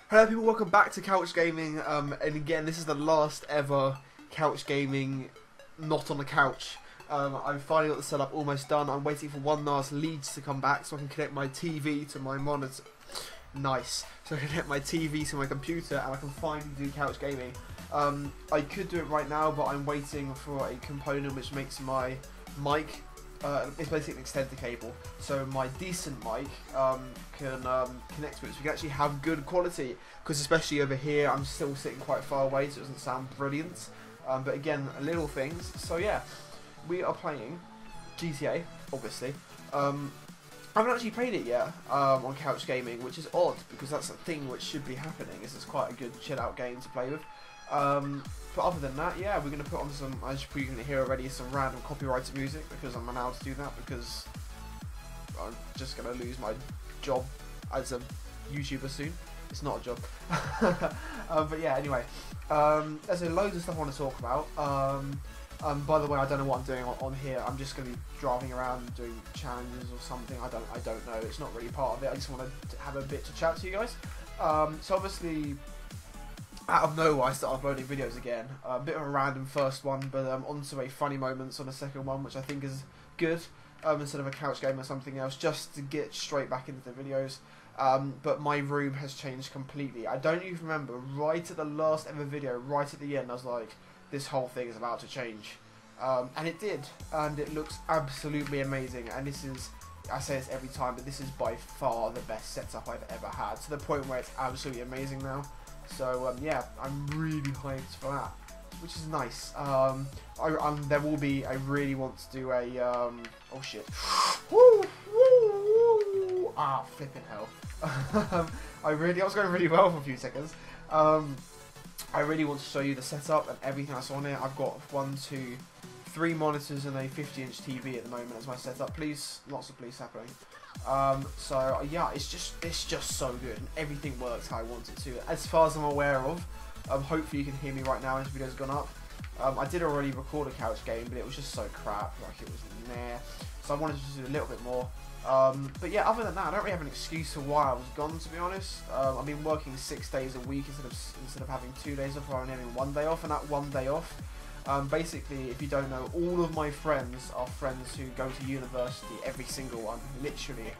Hello people, welcome back to Couch Gaming, and again this is the last ever Couch Gaming not on the couch. I've finally got the setup almost done. I'm waiting for one last lead to come back so I can connect my TV to my monitor. Nice. So I can connect my TV to my computer and I can finally do Couch Gaming. I could do it right now, but I'm waiting for a component which makes my mic, it's basically an extender cable, so my decent mic can connect to it, so we can actually have good quality, because especially over here I'm still sitting quite far away so it doesn't sound brilliant, but again, little things. So yeah, we are playing GTA, obviously. I haven't actually played it yet on Couch Gaming, which is odd, because that's a thing which should be happening, is it's quite a good chill out game to play with. But other than that, yeah, we're going to put on some, as you're going to hear already, some random copyrighted music, because I'm allowed to do that, because I'm just going to lose my job as a YouTuber soon. It's not a job. But yeah, anyway, there's loads of stuff I want to talk about. By the way, I don't know what I'm doing on here. I'm just going to be driving around doing challenges or something. I don't know. It's not really part of it. I just want to have a bit to chat to you guys. So obviously, out of nowhere, I started uploading videos again. A bit of a random first one, but onto a funny moments on the second one, which I think is good, instead of a couch game or something else, just to get straight back into the videos. But my room has changed completely. I don't even remember, right at the last ever video, right at the end, I was like, this whole thing is about to change. And it did, and it looks absolutely amazing, and this is, I say this every time, but this is by far the best setup I've ever had, to the point where it's absolutely amazing now. So yeah, I'm really hyped for that, which is nice. There will be, I really want to do a, oh shit, woo, woo, ah, flipping hell. I was going really well for a few seconds. I really want to show you the setup and everything that's on it. I've got 1, 2, 3 monitors and a 50-inch TV at the moment as my setup. Please, lots of police happening. So yeah, it's just so good, and everything works how I want it to, as far as I'm aware of. Hopefully you can hear me right now as the video's gone up. I did already record a couch game, but it was just so crap, like it was meh. So I wanted to just do a little bit more. But yeah, other than that, I don't really have an excuse for why I was gone, to be honest. I've been working 6 days a week instead of having 2 days off, or only having 1 day off, and that 1 day off, basically, if you don't know, all of my friends are friends who go to university, every single one, literally.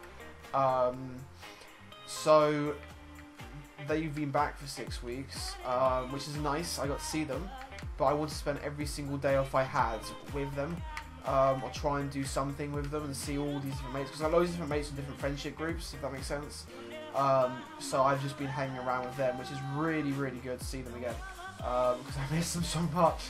So they've been back for 6 weeks, which is nice. I got to see them, but I want to spend every single day off I had with them. Or try and do something with them and see all these different mates, because I have loads of different mates from different friendship groups, if that makes sense. So I've just been hanging around with them, which is really, really good to see them again, because I miss them so much.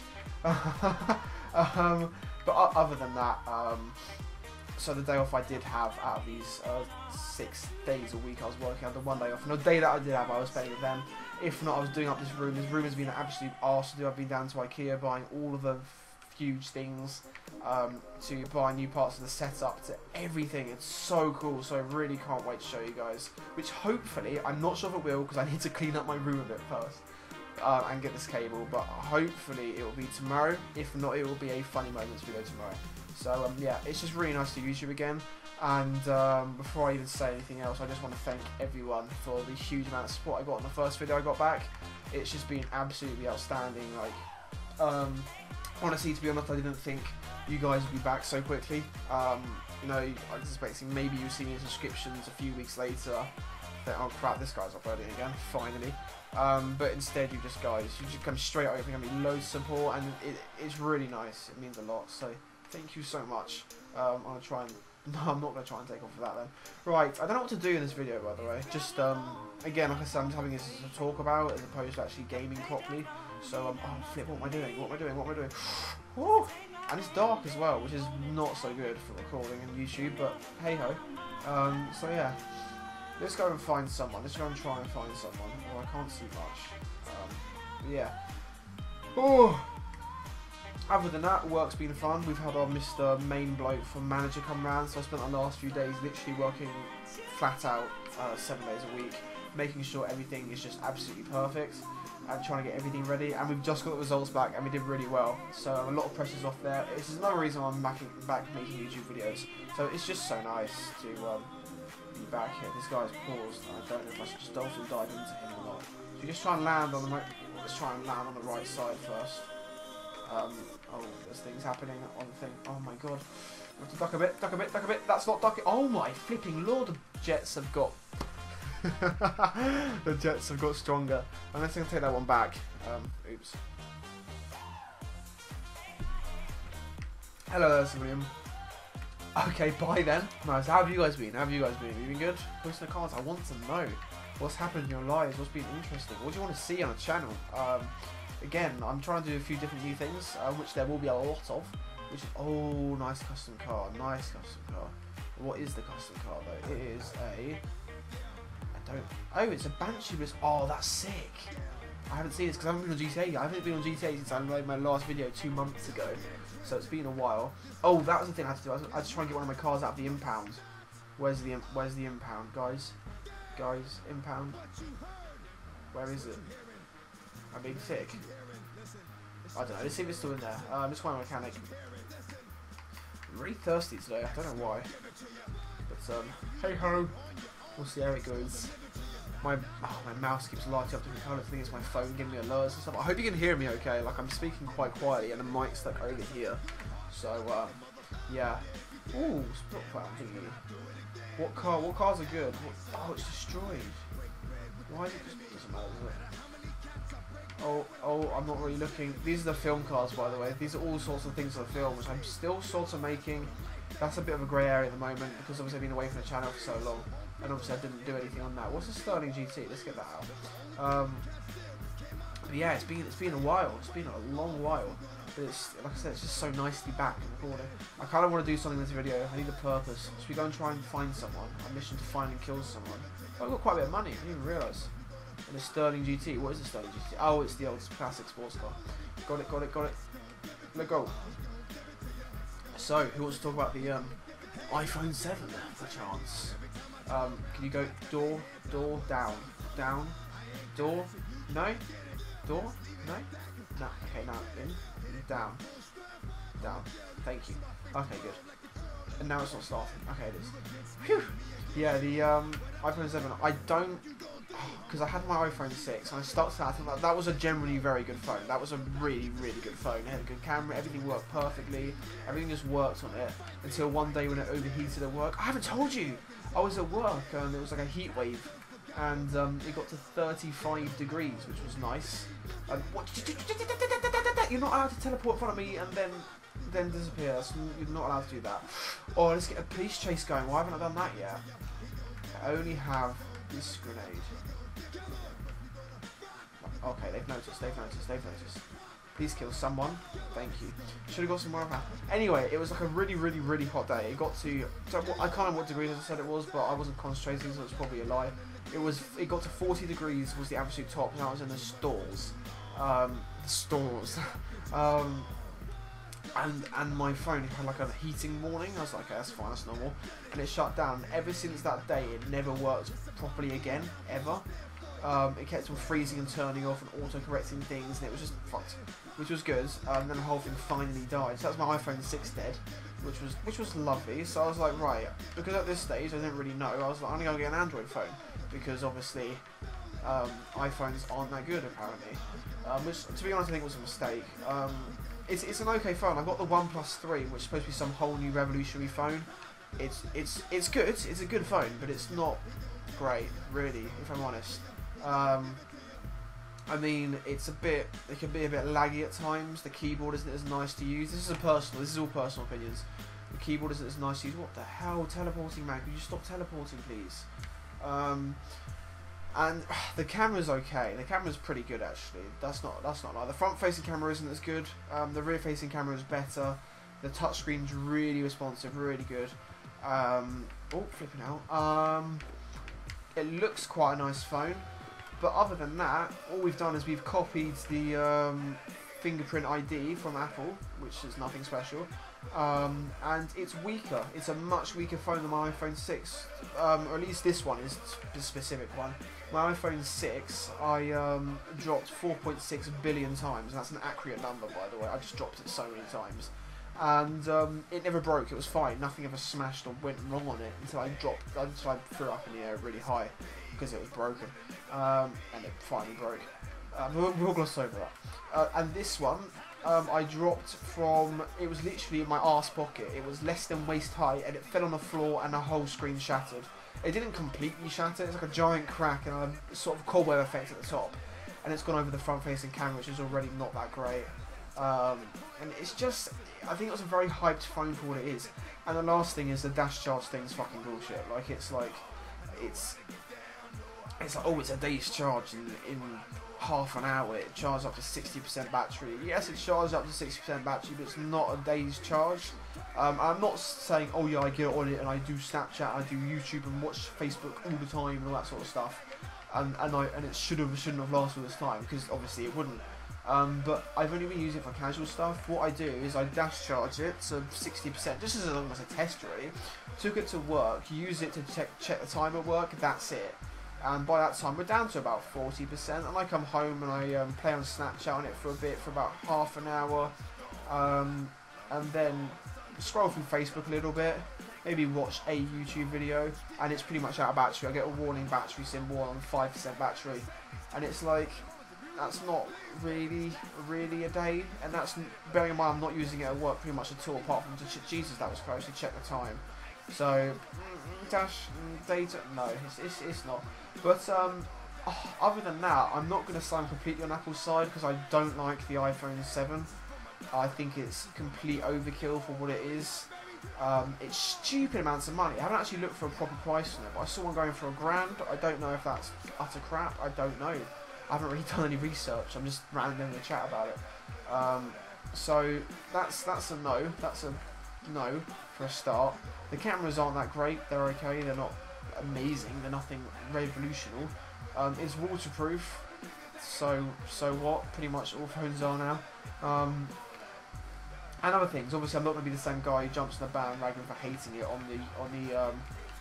But other than that, so the day off I did have out of these 6 days a week I was working, I had the 1 day off, and the day that I did have I was spending with them. If not, I was doing up this room. This room has been an absolute arse to do. I've been down to IKEA buying all of the huge things, to buy new parts of the setup, to everything. It's so cool, so I really can't wait to show you guys, which hopefully, I'm not sure if it will, because I need to clean up my room a bit first. And get this cable, but hopefully it will be tomorrow. If not, it will be a funny moments video tomorrow. So yeah, it's just really nice to use you again. And before I even say anything else, I just want to thank everyone for the huge amount of support I got on the first video I got back. It's just been absolutely outstanding. Like, honestly, to be honest, I didn't think you guys would be back so quickly. You know, I was expecting maybe you'd see me in subscriptions a few weeks later. Think, oh crap, this guy's uploading again, finally. But instead, you just come straight over and give me loads of support, and it's really nice. It means a lot. So thank you so much. I'm gonna try and I'm not gonna try and take off of that then. Right, I don't know what to do in this video, by the way. Just again, like I said, I'm just having this to talk about as opposed to actually gaming properly. So oh flip, what am I doing? What am I doing? What am I doing? Woo! And it's dark as well, which is not so good for recording on YouTube. But hey ho. So yeah. Let's go and find someone. Let's go and try and find someone. Oh, I can't see much. Yeah. Oh. Other than that, work's been fun. We've had our Mr. Main Bloke from Manager come round, so I spent the last few days literally working flat out 7 days a week, making sure everything is just absolutely perfect and trying to get everything ready. And we've just got the results back, and we did really well. So a lot of pressure's off there. This is another reason I'm back making YouTube videos. So it's just so nice to back here. This guy's paused. I don't know if I should just dolphin dive into him or not. So you just try and land on the let's try and land on the right side first. Oh, there's things happening on the thing. Oh my god. I have to duck a bit, duck a bit, duck a bit. That's not ducking. Oh my flipping lord, the jets have got the jets have got stronger. Unless I can take that one back. Oops. Hello there, Sir William. Okay, bye then. Nice. How have you guys been? How have you guys been? Have you been good? Post in the comments. I want to know what's happened in your lives. What's been interesting? What do you want to see on the channel? Again, I'm trying to do a few different new things, which there will be a lot of. Which is, oh, nice custom car. Nice custom car. What is the custom car though? It is a. Oh, it's a Banshee. Oh, that's sick. I haven't seen this because I haven't been on GTA. I haven't been on GTA since I made my last video 2 months ago. So it's been a while. Oh, that was the thing I had to do. I had to try and get one of my cars out of the impound. Where's the impound, guys? Guys, impound. Where is it? I'm being sick. I don't know. Let's see if it's still in there. Let's find a mechanic. I'm really thirsty today. I don't know why. But hey ho. We'll see how it goes. My mouse keeps lighting up different colours. I think it's my phone giving me alerts and stuff. I hope you can hear me okay. Like, I'm speaking quite quietly and the mic's like over here. So yeah. Ooh, split plan thingy. What cars are good? Oh, it's destroyed. Why is it just doesn't matter, does it? Oh, I'm not really looking. These are the film cars, by the way. These are all sorts of things for the film, which I'm still sort of making. That's a bit of a grey area at the moment because obviously I've been away from the channel for so long. And obviously I didn't do anything on that. What's the Sterling GT? Let's get that out. But yeah, it's been a while. It's been a long while. But it's, like I said, it's just so nice to be back and recording. I kind of want to do something in this video. I need a purpose. Should we go and try and find someone? A mission to find and kill someone. Oh, I've got quite a bit of money. I didn't even realise. And the Sterling GT. What is the Sterling GT? Oh, it's the old classic sports car. Got it. Let go. So, who wants to talk about the iPhone 7, perchance? Can you go door, down, door, no, door, no, okay, now in, down, thank you, okay, good, and now it's not starting, okay, it is, phew, yeah, the iPhone 7, I don't, because I had my iPhone 6, and I started out, that was a generally very good phone, that was a really, really good phone, it had a good camera, everything worked perfectly, everything just worked on it, until one day when it overheated at work. I haven't told you! I was at work and it was like a heat wave, and it got to 35 degrees, which was nice. What? You're not allowed to teleport in front of me and then disappear. You're not allowed to do that. Oh, let's get a police chase going. Why haven't I done that yet? I only have this grenade. Okay, they've noticed. Please kill someone. Thank you. Should have got some more of that. Anyway, it was like a really, really, really hot day. It got to, so I can't remember what degrees I said it was, but I wasn't concentrating, so it's probably a lie. It got to 40 degrees was the absolute top, and I was in the stores. And my phone had like a heating warning. I was like, okay, that's fine, that's normal. And it shut down. Ever since that day, it never worked properly again, ever. It kept on freezing and turning off and auto-correcting things, and it was just fucked, which was good. Then the whole thing finally died. So that's my iPhone 6 dead, which was lovely. So I was like, right, because at this stage I didn't really know. I was like, I'm gonna go get an Android phone because obviously iPhones aren't that good apparently. Which, to be honest, I think was a mistake. It's an okay phone. I've got the OnePlus 3, which is supposed to be some whole new revolutionary phone. It's good. It's a good phone, but it's not great, really, if I'm honest. I mean, it can be a bit laggy at times. The keyboard isn't as nice to use. This is all personal opinions. The keyboard isn't as nice to use. What the hell, teleporting, man? Could you stop teleporting, please? And the camera's okay. The camera's pretty good, actually. That's not like the front-facing camera isn't as good. The rear-facing camera is better. The touchscreen's really responsive, really good. Oh, flipping out. It looks quite a nice phone. But other than that, all we've done is we've copied the fingerprint ID from Apple, which is nothing special, and it's weaker. It's a much weaker phone than my iPhone 6, or at least this one is the specific one. My iPhone 6, I dropped 4.6 billion times, and that's an accurate number, by the way. I just dropped it so many times, and it never broke. It was fine. Nothing ever smashed or went wrong on it until I threw it up in the air really high because it was broken, and it finally broke. We'll gloss over that. And this one, I dropped from. It was literally in my arse pocket. It was less than waist high, and it fell on the floor, and the whole screen shattered. It didn't completely shatter. It's like a giant crack and a sort of cobweb effect at the top, and it's gone over the front-facing camera, which is already not that great. And it's just, I think it was a very hyped phone for what it is. And the last thing is the dash charge thing's fucking bullshit. Like it's like, it's like, oh, it's a day's charge in half an hour. It charges up to 60% battery. Yes, it charges up to 60% battery, but it's not a day's charge. I'm not saying, oh yeah, I get on it and I do Snapchat, I do YouTube and watch Facebook all the time and all that sort of stuff. And it shouldn't have lasted all this time, because obviously it wouldn't. But I've only been using it for casual stuff. What I do is I dash charge it to 60%, just as long as a test really. Took it to work, use it to check the time at work, that's it. And by that time we're down to about 40%, and I come home and I play on Snapchat on it for a bit, for about half an hour, and then scroll through Facebook a little bit, maybe watch a YouTube video, and it's pretty much out of battery. I get a warning battery symbol on 5% battery, and it's like, that's not really a day, and that's, bearing in mind I'm not using it at work pretty much at all, apart from Jesus, that was close to check the time. So dash data, no, it's not. But other than that, I'm not going to say I'm completely on Apple's side, because I don't like the iPhone 7. I think it's complete overkill for what it is. It's stupid amounts of money. I haven't actually looked for a proper price on it, but I saw one going for £1,000. I don't know if that's utter crap. I don't know. I haven't really done any research. I'm just randomly in the chat about it. So that's a no. That's a no for a start. The cameras aren't that great. They're okay. They're not amazing. They're nothing revolutionary. It's waterproof. So what? Pretty much all phones are now. And other things. Obviously, I'm not going to be the same guy who jumps on the bandwagon for hating it on the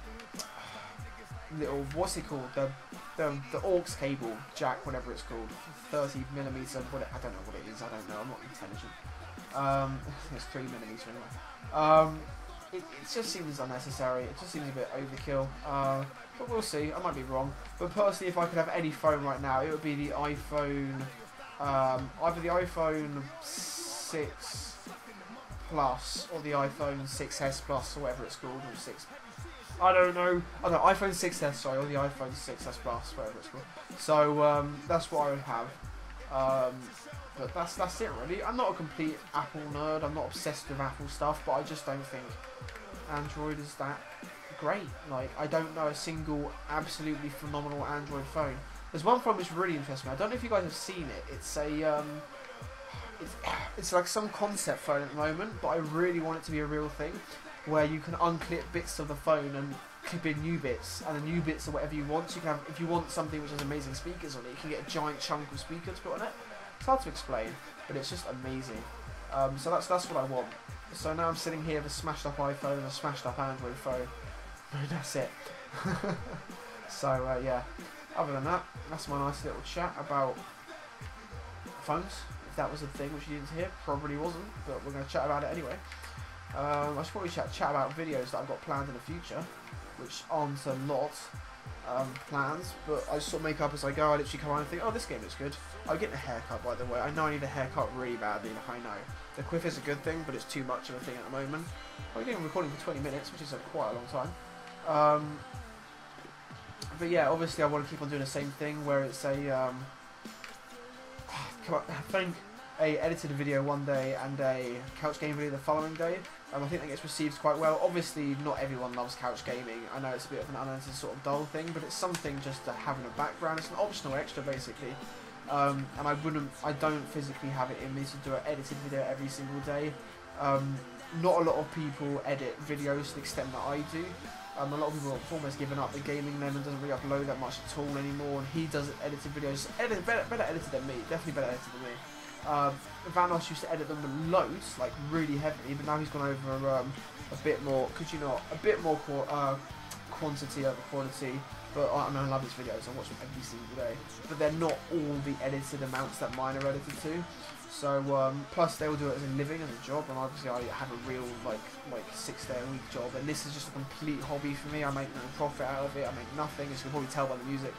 little, what's it called? The aux cable jack, whatever it's called, 30mm. I don't know what it is. I don't know. I'm not intelligent. It's 3mm anyway. It just seems unnecessary. It just seems a bit overkill. But we'll see. I might be wrong. But personally, if I could have any phone right now, it would be the iPhone. Either the iPhone 6 Plus or the iPhone 6s Plus, or whatever it's called, or 6. I don't know. Oh no, iPhone 6s, sorry, or the iPhone 6s Plus, whatever it's called. So that's what I would have. But that's it really. I'm not a complete Apple nerd. I'm not obsessed with Apple stuff, but I just don't think Android is that great. Like, I don't know a single absolutely phenomenal Android phone. There's one phone which really interests me. I don't know if you guys have seen it. It's a it's like some concept phone at the moment, but I really want it to be a real thing, where you can unclip bits of the phone and clip in new bits, and the new bits are whatever you want. So you can have, if you want something which has amazing speakers on it, you can get a giant chunk of speaker to put on it. It's hard to explain, but it's just amazing. So that's what I want. So now I'm sitting here with a smashed up iPhone and a smashed up Android phone. And that's it. So yeah, other than that, that's my nice little chat about phones. If that was a thing which you didn't hear, probably wasn't, but we're going to chat about it anyway. I should probably chat about videos that I've got planned in the future, which aren't a lot plans, but I just sort of make up as I go. I literally come on and think, oh, this game looks good. I'm getting a haircut, by the way. I know I need a haircut really badly, like, I know. The quiff is a good thing, but it's too much of a thing at the moment. I'm getting recording for 20 minutes, which is quite a long time. But yeah, obviously I want to keep on doing the same thing, where it's a I think a edited video one day and a couch game video the following day. I think that gets received quite well. Obviously, not everyone loves couch gaming. I know it's a bit of an unedited sort of dull thing, but it's something just to have in the background. It's an optional extra, basically. And I don't physically have it in me to do an edited video every single day. Not a lot of people edit videos to the extent that I do. A lot of people have almost given up. The gaming lemon doesn't really upload that much at all anymore, and he does edited videos. Better edited than me, definitely better edited than me. Vanos used to edit them loads, like really heavily, but now he's gone over a bit more. Could you not? A bit more quantity over quality. But I mean, I love his videos. I watch them every single day. But they're not all the edited amounts that mine are edited to. So plus they all do it as a living, as a job, and obviously I have a real like 6-day-a-week job, and this is just a complete hobby for me. I make no profit out of it. I make nothing, as you can probably tell by the music.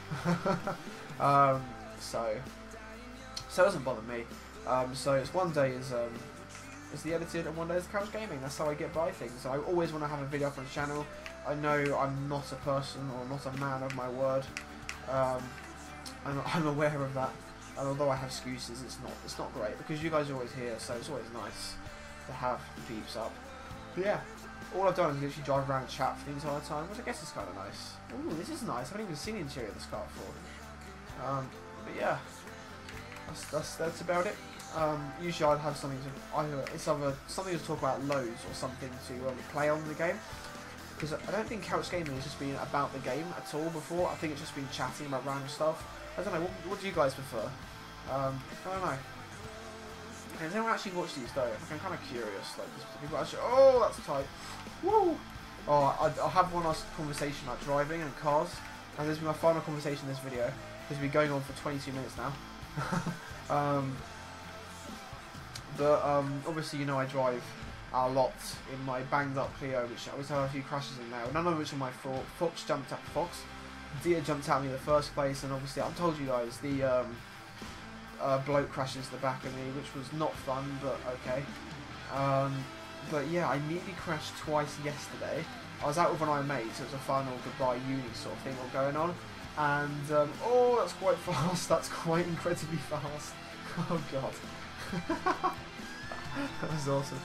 So it doesn't bother me. So it's one day is the edited, and one day is couch gaming. That's how I get by things. I always want to have a video up on the channel. I know I'm not a person or not a man of my word. I'm aware of that. And although I have excuses, it's not great because you guys are always here, so it's always nice to have the peeps up. But yeah, all I've done is literally drive around and chat for the entire time, which I guess is kind of nice. Ooh, this is nice. I haven't even seen the interior of this car before. But yeah, that's about it. Usually I'd have something to it's either something to talk about loads or something to play on the game. Because I don't think couch gaming has just been about the game at all before. I think it's just been chatting about random stuff. I don't know, what do you guys prefer? I don't know. Has anyone actually watched these though? Like, I'm kind of curious. Like, people actually, oh, that's tight. Woo! Oh, I'll have one last conversation about driving and cars. And this will be my final conversation in this video. This will be going on for 22 minutes now. Obviously, you know, I drive a lot in my banged up Clio, which I always have a few crashes in there. None of which are my fault. Deer jumped at me in the first place, and obviously I've told you guys the bloke crashed into the back of me, which was not fun, but okay. But yeah, I nearly crashed twice yesterday. I was out with one of my mates. It was a final goodbye uni sort of thing all going on, and oh, that's quite fast. That's quite incredibly fast. Oh god, that was awesome.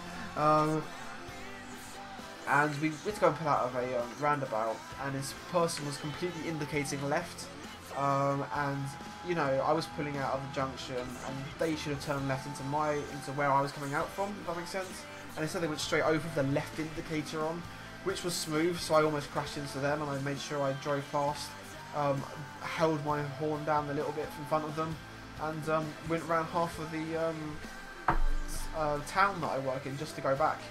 And we had to go and pull out of a roundabout, and this person was completely indicating left, and you know, I was pulling out of the junction, and they should have turned left into where I was coming out from, if that makes sense. And instead they went straight over with the left indicator on, which was smooth, so I almost crashed into them, and I made sure I drove fast, held my horn down a little bit in front of them, and went around half of the town that I work in just to go back.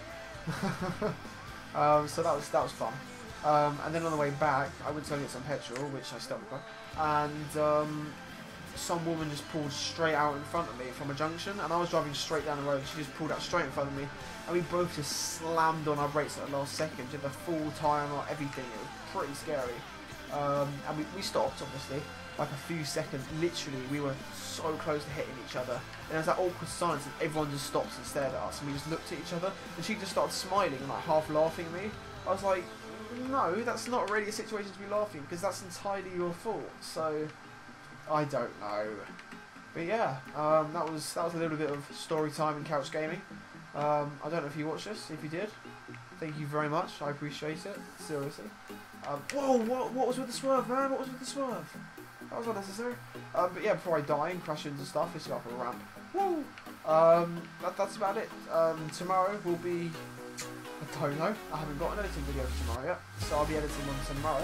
So that was fun. And then on the way back, I went to go get some petrol, which I still haven't got, and some woman just pulled straight out in front of me from a junction, and I was driving straight down the road. She just pulled out straight in front of me, and we both just slammed on our brakes at the last second, did the full timer, everything. It was pretty scary. And we stopped, obviously, like a few seconds. Literally, we were so close to hitting each other, and there's that awkward silence, and everyone just stops and stared at us, and we just looked at each other, and she just started smiling and like half laughing at me. I was like, no, that's not really a situation to be laughing, because that's entirely your fault. So I don't know, but yeah, that was a little bit of story time in couch gaming. I don't know if you watched this. If you did, thank you very much. I appreciate it, seriously. Whoa, what was with the swerve, man? What was with the swerve? That was unnecessary. But yeah, before I die and crash into stuff, let's go up a ramp. Woo! That's about it. Tomorrow will be, I don't know, I haven't got an editing video for tomorrow yet, so I'll be editing one tomorrow.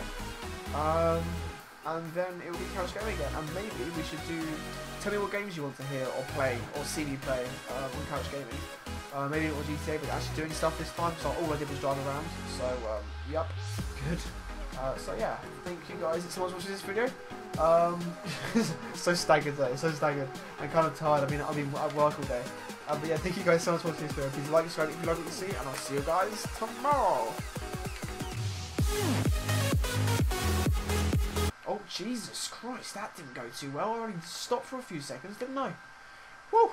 And then it will be couch gaming again, and maybe we should tell me what games you want to hear or play, or see me play on couch gaming. Maybe not GTA, but actually doing stuff this time, so all I did was drive around, so yep, good. So yeah, thank you guys so much for watching this video. So staggered though, so staggered. I'm kind of tired. I've been at work all day. But yeah, thank you guys so much for watching this video. Please like, subscribe if you like what you see, and I'll see you guys tomorrow. Oh Jesus Christ, that didn't go too well. I only stopped for a few seconds, didn't I? Woo!